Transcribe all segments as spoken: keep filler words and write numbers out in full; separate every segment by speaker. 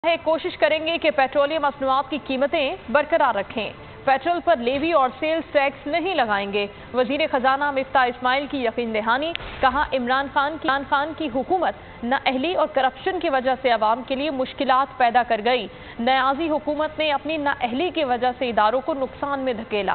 Speaker 1: ہے کوشش کریں گے کہ پیٹرولیم مصنوعات کی قیمتیں برقرار رکھیں۔ پیٹرول پر لیوی اور سیلز ٹیکس نہیں لگائیں گے۔ وزیر خزانہ مفتاح اسماعیل کی یقین دہانی، کہا عمران خان کی عمران خان کی حکومت نااہلی اور کرپشن کی وجہ سے عوام کے لیے مشکلات پیدا کر گئی۔ نیازی حکومت نے اپنی نااہلی کی وجہ سے اداروں کو نقصان میں دھکیلا۔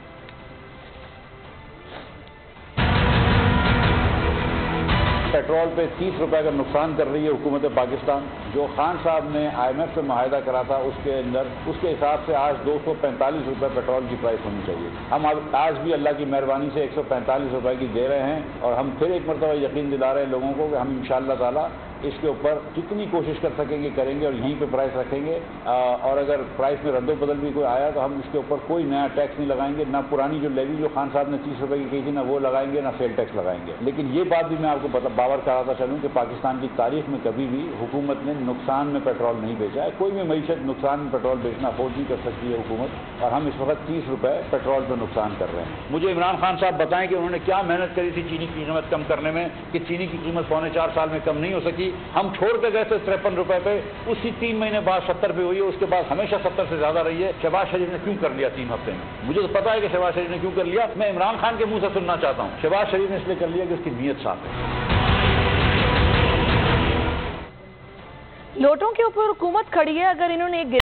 Speaker 2: پیٹرول پہ تیس روپے کا نقصان کر رہی ہے حکومت پاکستان۔ جو خان صاحب نے آئی ایم ایف سے معاہدہ کرا تھا اس کے اندر اس کے حساب سے آج دو سو پینتالیس روپے پیٹرول کی پرائس ہونی چاہیے۔ ہم آج بھی اللہ کی مہربانی سے ایک سو پینتالیس روپے کی دے رہے ہیں اور ہم پھر ایک مرتبہ یقین دلا رہے ہیں لوگوں کو کہ ہم انشاءاللہ تعالیٰ اس کے اوپر جتنی کوشش کر سکیں گے کریں گے اور یہیں پہ پرائس رکھیں گے، اور اگر پرائس میں رد و بدل بھی کوئی آیا تو ہم اس کے اوپر کوئی نیا ٹیکس نہیں لگائیں گے، نہ پرانی جو لیوی جو خان صاحب نے تیس روپے کی کی تھی نہ وہ لگائیں گے، نہ سیل ٹیکس لگائیں گے۔ لیکن یہ بات بھی میں آپ کو باور کراتا چلوں کہ پاکستان کی تاریخ میں کبھی بھی حکومت نے نقصان میں پیٹرول نہیں بیچا ہے۔ کوئی بھی معیشت نقصان میں پیٹرول بیچنا افورڈ نہیں کر سکتی ہے حکومت، اور ہم اس وقت تیس روپے پیٹرول پہ نقصان کر رہے ہیں۔ مجھے عمران خان صاحب بتائیں کہ انہوں نے کیا محنت کری تھی چینی کی قیمت کم کرنے میں کہ چینی کی قیمت پونے چار سال میں کم نہیں ہو سکی۔ ہم چھوڑ کے گئے تھے تریپن روپے پہ، اسی تین مہینے بعد ستر پہ ہوئی ہے، اس کے بعد ہمیشہ ستر سے زیادہ رہی ہے۔ شہباز شریف نے کیوں کر لیا تین ہفتے میں؟ مجھے تو پتا ہے کہ شہباز شریف نے کیوں کر لیا، میں عمران خان کے منہ سے سننا چاہتا ہوں۔ شہباز شریف نے اس لیے کر لیا کہ اس کی نیت صاف ہے۔
Speaker 1: نوٹوں کے اوپر حکومت کھڑی ہے، اگر انہوں نے